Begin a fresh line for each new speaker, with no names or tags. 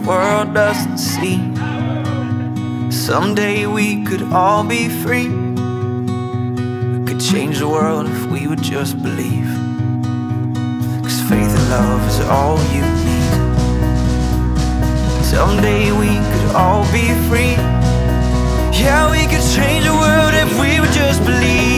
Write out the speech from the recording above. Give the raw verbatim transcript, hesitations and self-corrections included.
world doesn't see. Someday we could all be free. We could change the world if we would just believe. 'Cause faith and love is all you need. Someday we could all be free. Yeah, we could change the world if we would just believe.